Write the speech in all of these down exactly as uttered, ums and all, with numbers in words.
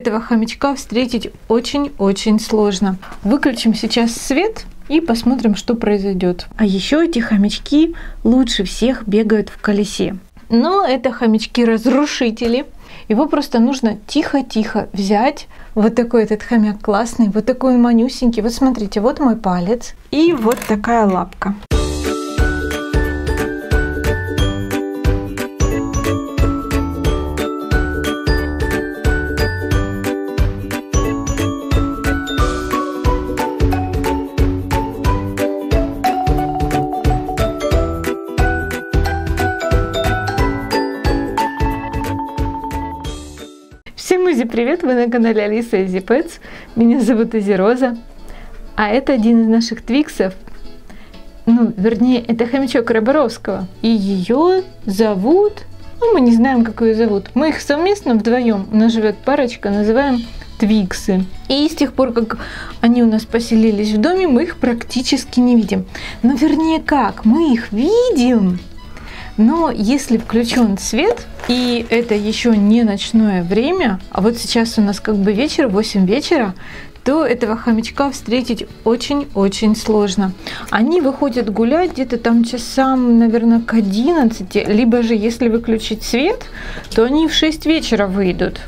этого хомячка встретить очень-очень сложно. Выключим сейчас свет и посмотрим, что произойдет. А еще эти хомячки лучше всех бегают в колесе. Но это хомячки-разрушители. Его просто нужно тихо-тихо взять. Вот такой этот хомяк классный, вот такой он манюсенький. Вот смотрите, вот мой палец и вот такая лапка. Всем Изи привет! Вы на канале Алиса Изи Пэтс. Меня зовут Изи Роза. А это один из наших твиксов. Ну, вернее, это хомячок Роборовского. И ее зовут... Ну, мы не знаем, как ее зовут. Мы их совместно вдвоем, у нас живет парочка, называем твиксы. И с тех пор, как они у нас поселились в доме, мы их практически не видим. Но вернее как? Мы их видим. Но если включен свет, и это еще не ночное время, а вот сейчас у нас как бы вечер, восемь вечера, то этого хомячка встретить очень-очень сложно. Они выходят гулять где-то там часам, наверное, к одиннадцати, либо же если выключить свет, то они в шесть вечера выйдут.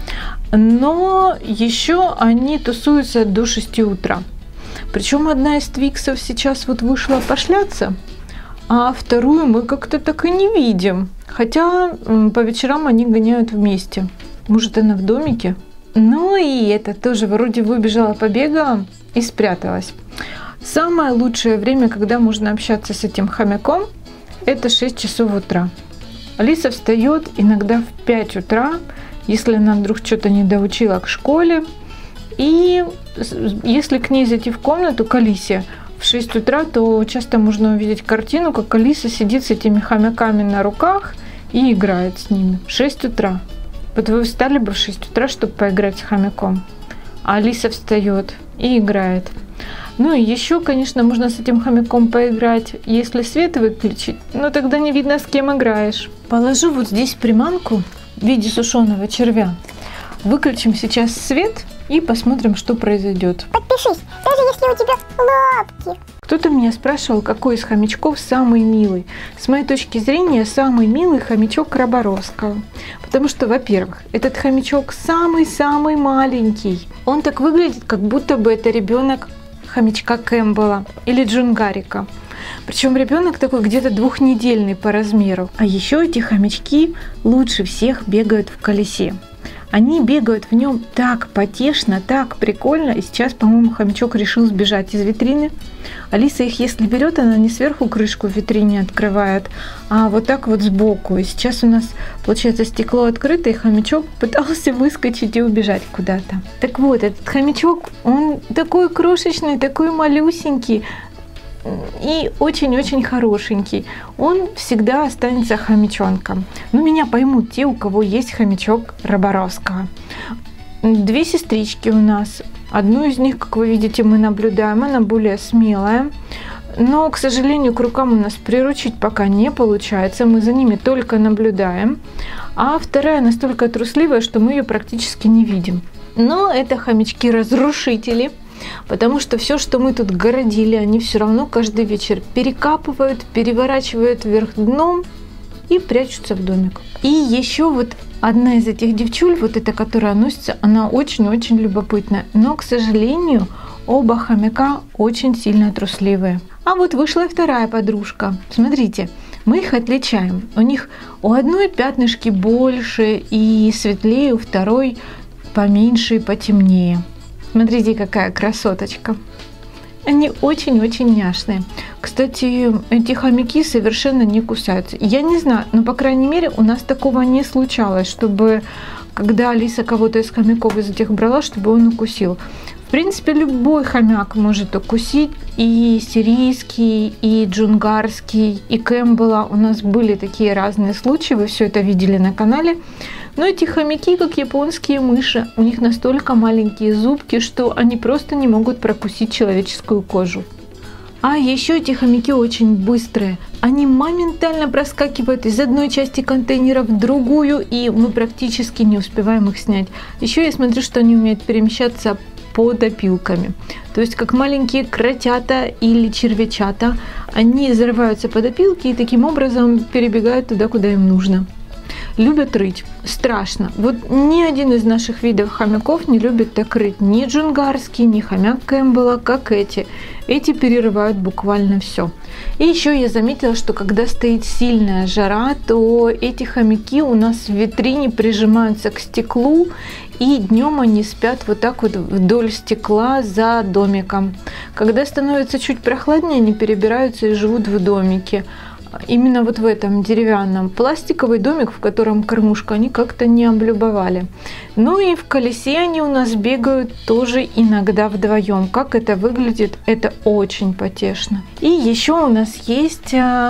Но еще они тусуются до шести утра. Причем одна из твиксов сейчас вот вышла пошляться, а вторую мы как-то так и не видим. Хотя по вечерам они гоняют вместе. Может, она в домике? Ну и это тоже вроде выбежала, побегала и спряталась. Самое лучшее время, когда можно общаться с этим хомяком, это шесть часов утра. Алиса встает иногда в пять утра, если она вдруг что-то не доучила к школе. И если к ней зайти в комнату, к Алисе, в шесть утра, то часто можно увидеть картину, как Алиса сидит с этими хомяками на руках и играет с ними. В шесть утра. Вот вы встали бы в шесть утра, чтобы поиграть с хомяком. А Алиса встает и играет. Ну и еще, конечно, можно с этим хомяком поиграть, если свет выключить, но тогда не видно, с кем играешь. Положу вот здесь приманку в виде сушеного червя. Выключим сейчас свет и посмотрим, что произойдет. Подпишись, даже если у тебя лапки. Кто-то меня спрашивал, какой из хомячков самый милый. С моей точки зрения, самый милый хомячок Роборовского. Потому что, во-первых, этот хомячок самый-самый маленький. Он так выглядит, как будто бы это ребенок хомячка Кэмпбелла или Джунгарика. Причем ребенок такой где-то двухнедельный по размеру. А еще эти хомячки лучше всех бегают в колесе. Они бегают в нем так потешно, так прикольно. И сейчас, по-моему, хомячок решил сбежать из витрины. Алиса их, если берет, она не сверху крышку в витрине открывает, а вот так вот сбоку. И сейчас у нас, получается, стекло открыто, и хомячок пытался выскочить и убежать куда-то. Так вот, этот хомячок, он такой крошечный, такой малюсенький и очень-очень хорошенький. Он всегда останется хомячонком. Но меня поймут те, у кого есть хомячок Роборовского. Две сестрички у нас. Одну из них, как вы видите, мы наблюдаем. Она более смелая. Но, к сожалению, к рукам у нас приручить пока не получается. Мы за ними только наблюдаем. А вторая настолько трусливая, что мы ее практически не видим. Но это хомячки-разрушители. Потому что все, что мы тут городили, они все равно каждый вечер перекапывают, переворачивают вверх дном и прячутся в домик. И еще вот одна из этих девчуль, вот эта, которая носится, она очень-очень любопытная. Но, к сожалению, оба хомяка очень сильно трусливые. А вот вышла и вторая подружка. Смотрите, мы их отличаем. У них у одной пятнышки больше и светлее, у второй поменьше и потемнее. Смотрите, какая красоточка. Они очень-очень няшные. Кстати, эти хомяки совершенно не кусаются. Я не знаю, но, по крайней мере, у нас такого не случалось, чтобы, когда Алиса кого-то из хомяков из этих брала, чтобы он укусил. В принципе, любой хомяк может укусить. И сирийский, и джунгарский, и Кэмпбелла. У нас были такие разные случаи, вы все это видели на канале. Но эти хомяки, как японские мыши, у них настолько маленькие зубки, что они просто не могут прокусить человеческую кожу. А еще эти хомяки очень быстрые. Они моментально проскакивают из одной части контейнера в другую, и мы практически не успеваем их снять. Еще я смотрю, что они умеют перемещаться под опилками. То есть как маленькие кротята или червячата, они зарываются под опилки и таким образом перебегают туда, куда им нужно. Любят рыть. Страшно. Вот ни один из наших видов хомяков не любит так рыть. Ни джунгарский, ни хомяк Кэмпбелла, как эти. Эти перерывают буквально все. И еще я заметила, что когда стоит сильная жара, то эти хомяки у нас в витрине прижимаются к стеклу, и днем они спят вот так вот вдоль стекла за домиком. Когда становится чуть прохладнее, они перебираются и живут в домике. Именно вот в этом деревянном. Пластиковый домик, в котором кормушка, они как-то не облюбовали. Ну и в колесе они у нас бегают тоже иногда вдвоем. Как это выглядит, это очень потешно. И еще у нас есть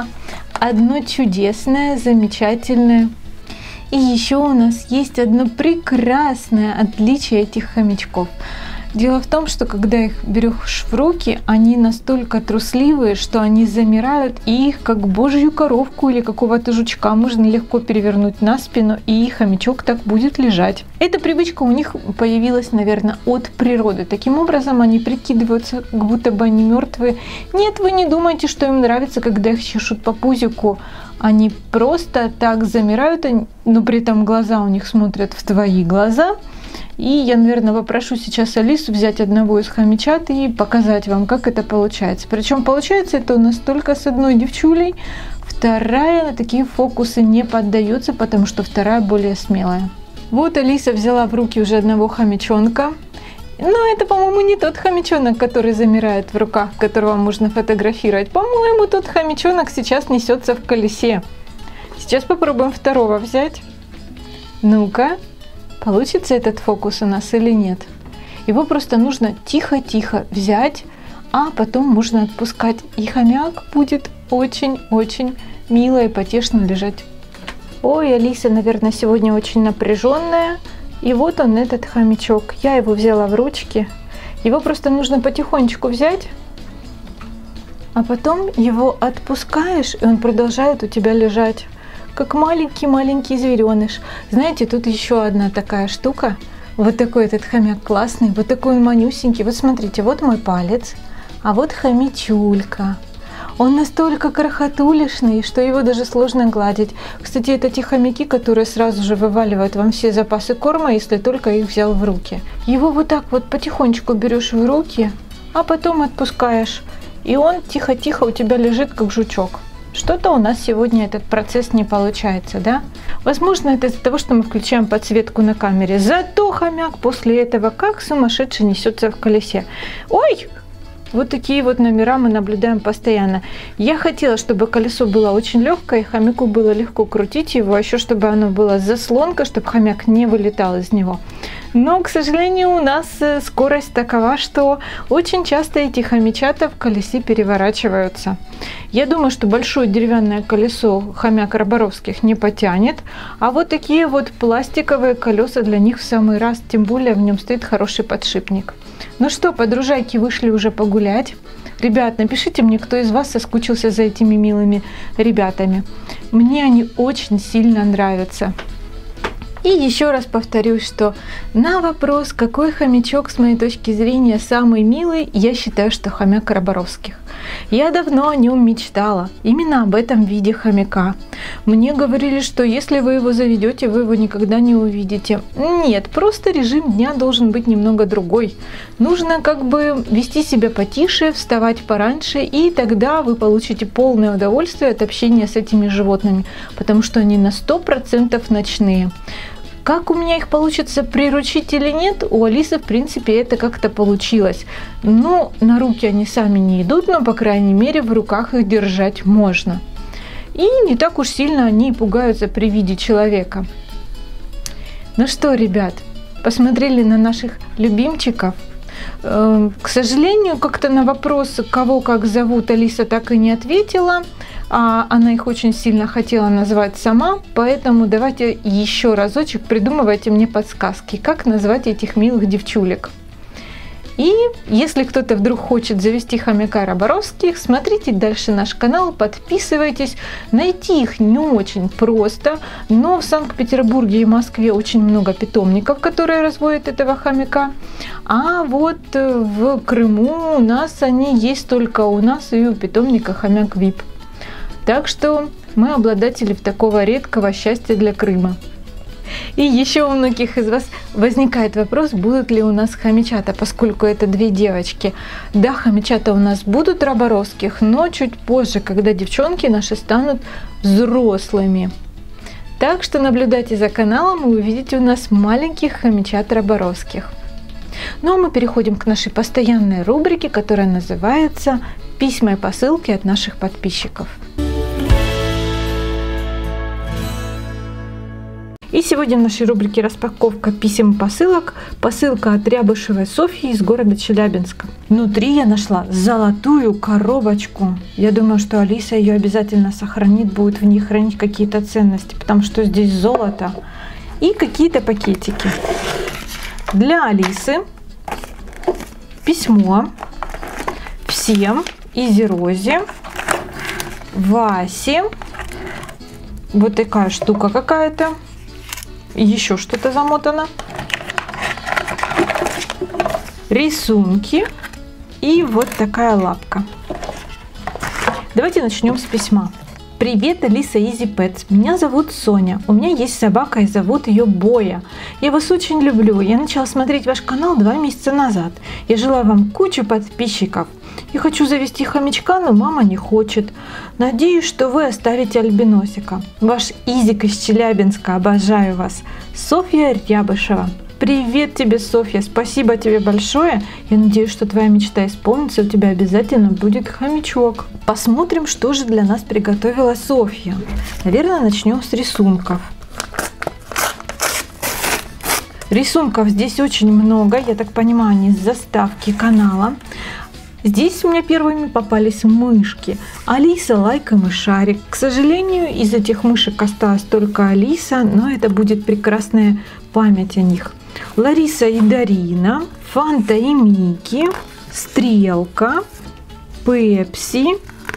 одно чудесное, замечательное. И еще у нас есть одно прекрасное отличие этих хомячков. Дело в том, что когда их берешь в руки, они настолько трусливые, что они замирают, и их как божью коровку или какого-то жучка можно легко перевернуть на спину, и хомячок так будет лежать. Эта привычка у них появилась, наверное, от природы. Таким образом, они прикидываются, как будто бы они мертвые. Нет, вы не думайте, что им нравится, когда их чешут по пузику. Они просто так замирают, но при этом глаза у них смотрят в твои глаза. И я, наверное, попрошу сейчас Алису взять одного из хомячат и показать вам, как это получается. Причем получается это у нас только с одной девчулей. Вторая на такие фокусы не поддается, потому что вторая более смелая. Вот Алиса взяла в руки уже одного хомячонка. Но это, по-моему, не тот хомячонок, который замирает в руках, которого можно фотографировать. По-моему, тот хомячонок сейчас несется в колесе. Сейчас попробуем второго взять. Ну-ка. Получится этот фокус у нас или нет? Его просто нужно тихо-тихо взять, а потом можно отпускать. И хомяк будет очень-очень мило и потешно лежать. Ой, Алиса, наверное, сегодня очень напряженная. И вот он, этот хомячок. Я его взяла в ручки. Его просто нужно потихонечку взять, а потом его отпускаешь, и он продолжает у тебя лежать. Как маленький-маленький звереныш. Знаете, тут еще одна такая штука. Вот такой этот хомяк классный, вот такой он манюсенький. Вот смотрите, вот мой палец, а вот хомячулька. Он настолько крохотулишный, что его даже сложно гладить. Кстати, это те хомяки, которые сразу же вываливают вам все запасы корма, если только их взял в руки. Его вот так вот потихонечку берешь в руки, а потом отпускаешь. И он тихо-тихо у тебя лежит, как жучок. Что-то у нас сегодня этот процесс не получается, да? Возможно, это из-за того, что мы включаем подсветку на камере. Зато хомяк после этого как сумасшедший несется в колесе. Ой! Вот такие вот номера мы наблюдаем постоянно. Я хотела, чтобы колесо было очень легкое, и хомяку было легко крутить его, а еще чтобы оно было заслонка, чтобы хомяк не вылетал из него. Но, к сожалению, у нас скорость такова, что очень часто эти хомячата в колесе переворачиваются. Я думаю, что большое деревянное колесо хомяк роборовских не потянет, а вот такие вот пластиковые колеса для них в самый раз, тем более в нем стоит хороший подшипник. Ну что, подружайки вышли уже погулять. Ребят, напишите мне, кто из вас соскучился за этими милыми ребятами. Мне они очень сильно нравятся. И еще раз повторюсь, что на вопрос, какой хомячок, с моей точки зрения, самый милый, я считаю, что хомяк роборовских. Я давно о нем мечтала, именно об этом виде хомяка. Мне говорили, что если вы его заведете, вы его никогда не увидите. Нет, просто режим дня должен быть немного другой. Нужно как бы вести себя потише, вставать пораньше, и тогда вы получите полное удовольствие от общения с этими животными, потому что они на сто процентов ночные. Как у меня их получится приручить или нет, у Алисы, в принципе, это как-то получилось. Но на руки они сами не идут, но, по крайней мере, в руках их держать можно. И не так уж сильно они пугаются при виде человека. Ну что, ребят, посмотрели на наших любимчиков. К сожалению, как-то на вопрос, кого как зовут, Алиса так и не ответила. А она их очень сильно хотела назвать сама, поэтому давайте еще разочек придумывайте мне подсказки, как назвать этих милых девчулек. И если кто-то вдруг хочет завести хомяка роборовских, смотрите дальше наш канал, подписывайтесь. Найти их не очень просто, но в Санкт-Петербурге и Москве очень много питомников, которые разводят этого хомяка. А вот в Крыму у нас они есть только у нас и у питомника хомяк вип. Так что мы обладатели такого редкого счастья для Крыма. И еще у многих из вас возникает вопрос, будут ли у нас хомячата, поскольку это две девочки. Да, хомячата у нас будут роборовских, но чуть позже, когда девчонки наши станут взрослыми. Так что наблюдайте за каналом и увидите у нас маленьких хомячат роборовских. Ну а мы переходим к нашей постоянной рубрике, которая называется «Письма и посылки от наших подписчиков». И сегодня в нашей рубрике распаковка писем и посылок. Посылка от Рябышевой Софьи из города Челябинска. Внутри я нашла золотую коробочку. Я думаю, что Алиса ее обязательно сохранит, будет в ней хранить какие-то ценности, потому что здесь золото. И какие-то пакетики. Для Алисы письмо всем, Изи Розе, Васе. Вот такая штука какая-то. Еще что-то замотано. Рисунки. И вот такая лапка. Давайте начнем с письма. Привет, Алиса Изи Пэтс. Меня зовут Соня. У меня есть собака и зовут ее Боя. Я вас очень люблю. Я начала смотреть ваш канал два месяца назад. Я желаю вам кучу подписчиков. Я хочу завести хомячка, но мама не хочет. Надеюсь, что вы оставите альбиносика. Ваш Изик из Челябинска. Обожаю вас. Софья Рябышева. Привет тебе, Софья. Спасибо тебе большое. Я надеюсь, что твоя мечта исполнится. У тебя обязательно будет хомячок. Посмотрим, что же для нас приготовила Софья. Наверное, начнем с рисунков. Рисунков здесь очень много. Я так понимаю, они с заставки канала. Здесь у меня первыми попались мышки. Алиса, Лайка, Мышарик. К сожалению, из этих мышек осталась только Алиса, но это будет прекрасная память о них. Лариса и Дарина, Фанта и Мики, Стрелка, Пепси,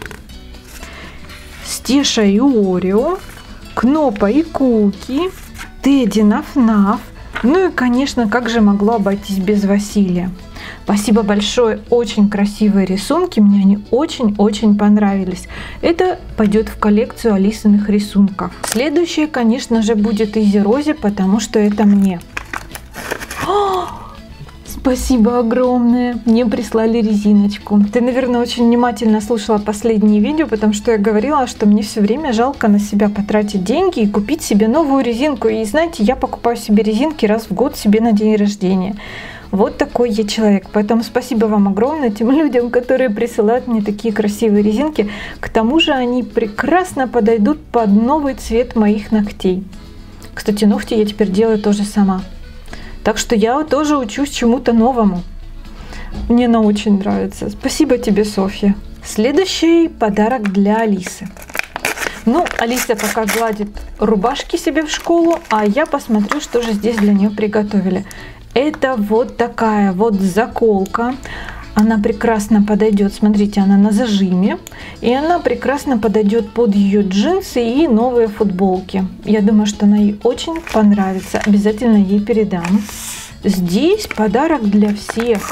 Стеша и Орео, Кнопа и Куки, Тедди, Наф-Наф. Ну и, конечно, как же могло обойтись без Василия. Спасибо большое, очень красивые рисунки, мне они очень-очень понравились. Это пойдет в коллекцию Алисиных рисунков. Следующее, конечно же, будет Изи Розе, потому что это мне. О, спасибо огромное, мне прислали резиночку. Ты, наверное, очень внимательно слушала последние видео, потому что я говорила, что мне все время жалко на себя потратить деньги и купить себе новую резинку. И знаете, я покупаю себе резинки раз в год себе на день рождения. Вот такой я человек. Поэтому спасибо вам огромное тем людям, которые присылают мне такие красивые резинки. К тому же они прекрасно подойдут под новый цвет моих ногтей. Кстати, ногти я теперь делаю тоже сама. Так что я тоже учусь чему-то новому. Мне она очень нравится. Спасибо тебе, Софья. Следующий подарок для Алисы. Ну, Алиса пока гладит рубашки себе в школу, а я посмотрю, что же здесь для нее приготовили. Это вот такая вот заколка. Она прекрасно подойдет, смотрите, она на зажиме. И она прекрасно подойдет под ее джинсы и новые футболки. Я думаю, что она ей очень понравится. Обязательно ей передам. Здесь подарок для всех.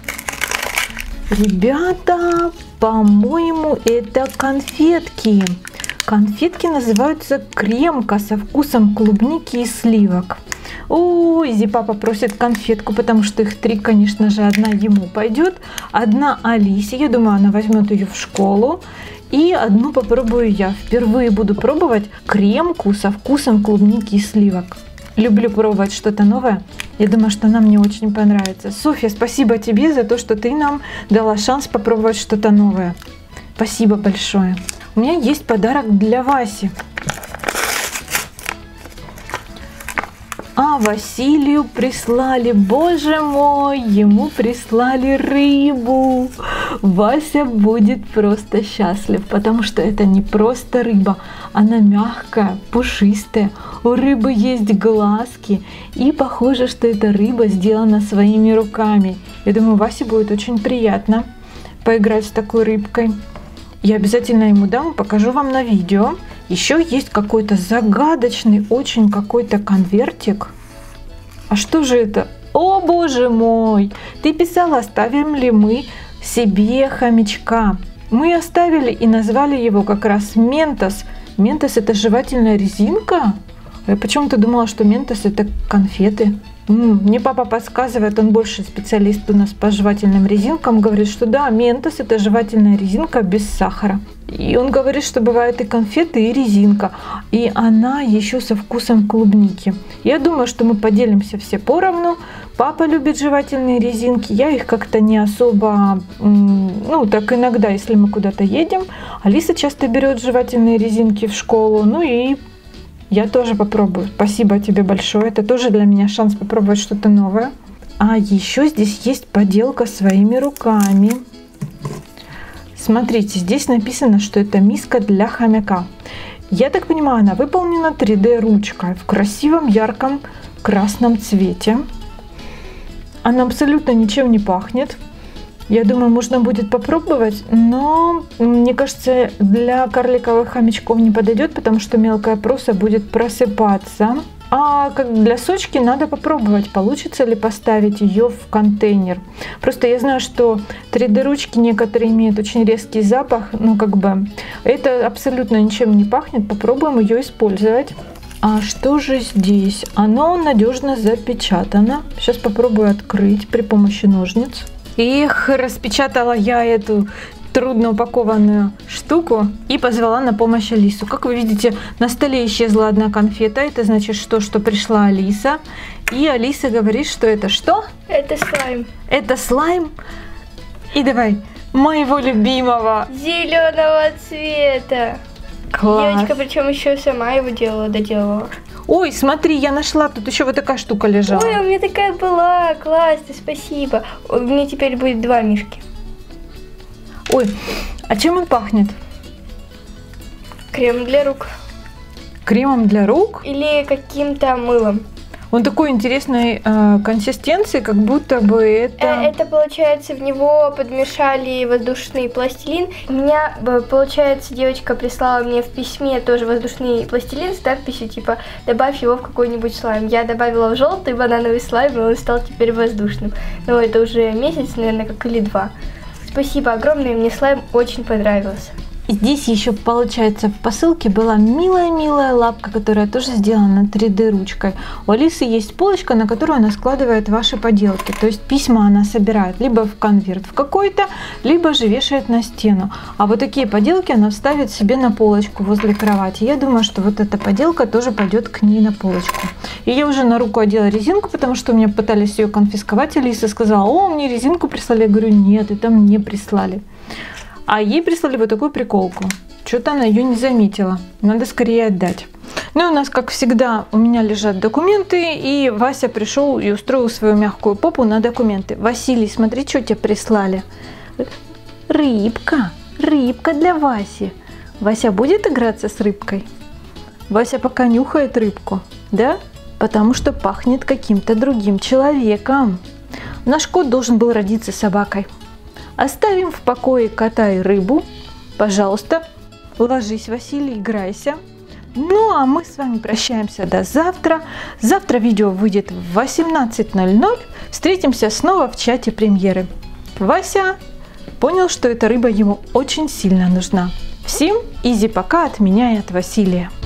Ребята, по-моему, это конфетки. Конфетки называются кремка со вкусом клубники и сливок. О, Изи папа просит конфетку, потому что их три, конечно же, одна ему пойдет, одна Алисе, я думаю, она возьмет ее в школу, и одну попробую я. Впервые буду пробовать кремку со вкусом клубники и сливок. Люблю пробовать что-то новое. Я думаю, что она мне очень понравится. Софья, спасибо тебе за то, что ты нам дала шанс попробовать что-то новое. Спасибо большое. У меня есть подарок для Васи. А Василию прислали, боже мой, ему прислали рыбу. Вася будет просто счастлив, потому что это не просто рыба, она мягкая, пушистая, у рыбы есть глазки, и похоже, что эта рыба сделана своими руками. Я думаю, Васе будет очень приятно поиграть с такой рыбкой. Я обязательно ему дам, покажу вам на видео. Еще есть какой-то загадочный, очень какой-то конвертик. А что же это? О, боже мой! Ты писала, оставим ли мы себе хомячка. Мы оставили и назвали его как раз Ментос. Ментос — это жевательная резинка? Я почему-то думала, что Ментос — это конфеты. М-м, мне папа подсказывает, он больше специалист у нас по жевательным резинкам, говорит, что да, Ментос — это жевательная резинка без сахара. И он говорит, что бывают и конфеты, и резинка, и она еще со вкусом клубники. Я думаю, что мы поделимся все поровну. Папа любит жевательные резинки, я их как-то не особо, ну так иногда, если мы куда-то едем. Алиса часто берет жевательные резинки в школу, ну и я тоже попробую. Спасибо тебе большое, это тоже для меня шанс попробовать что-то новое. А еще здесь есть поделка своими руками. Смотрите, здесь написано, что это миска для хомяка. Я так понимаю, она выполнена три дэ ручкой в красивом ярком красном цвете. Она абсолютно ничем не пахнет. Я думаю, можно будет попробовать, но мне кажется, для карликовых хомячков не подойдет, потому что мелкая проса будет просыпаться. А как для сочки надо попробовать, получится ли поставить ее в контейнер. Просто я знаю, что три дэ ручки некоторые имеют очень резкий запах, ну как бы это абсолютно ничем не пахнет. Попробуем ее использовать. А что же здесь? Оно надежно запечатано. Сейчас попробую открыть при помощи ножниц. Эх, распечатала я эту трудно упакованную штуку и позвала на помощь Алису. Как вы видите, на столе исчезла одна конфета. Это значит, что, что пришла Алиса. И Алиса говорит, что это что? Это слайм. Это слайм. И давай, моего любимого. Зеленого цвета. Класс. Девочка, причем еще сама его делала, доделала. Ой, смотри, я нашла, тут еще вот такая штука лежала. Ой, у меня такая была, классно, спасибо. У меня теперь будет два мишки. Ой, а чем он пахнет? Крем для рук. Кремом для рук? Или каким-то мылом. Он такой интересной э, консистенции, как будто бы это... Э, это, получается, в него подмешали воздушный пластилин. У меня, получается, девочка прислала мне в письме тоже воздушный пластилин с надписью, типа, добавь его в какой-нибудь слайм. Я добавила в желтый банановый слайм, и он стал теперь воздушным. Но это уже месяц, наверное, как или два. Спасибо огромное, мне слайм очень понравился. И здесь еще, получается, в посылке была милая-милая лапка, которая тоже сделана три дэ ручкой. У Алисы есть полочка, на которую она складывает ваши поделки. То есть письма она собирает либо в конверт в какой-то, либо же вешает на стену. А вот такие поделки она вставит себе на полочку возле кровати. Я думаю, что вот эта поделка тоже пойдет к ней на полочку. И я уже на руку одела резинку, потому что у меня пытались ее конфисковать. Алиса сказала: о, мне резинку прислали. Я говорю: нет, это мне прислали. А ей прислали вот такую приколку. Что-то она ее не заметила. Надо скорее отдать. Ну и у нас, как всегда, у меня лежат документы. И Вася пришел и устроил свою мягкую попу на документы. Василий, смотри, что тебе прислали. Рыбка. Рыбка для Васи. Вася будет играться с рыбкой? Вася пока нюхает рыбку. Да? Потому что пахнет каким-то другим человеком. Наш кот должен был родиться собакой. Оставим в покое кота и рыбу. Пожалуйста, ложись, Василий, играйся. Ну, а мы с вами прощаемся до завтра. Завтра видео выйдет в восемнадцать ноль ноль. Встретимся снова в чате премьеры. Вася понял, что эта рыба ему очень сильно нужна. Всем изи пока от меня и от Василия.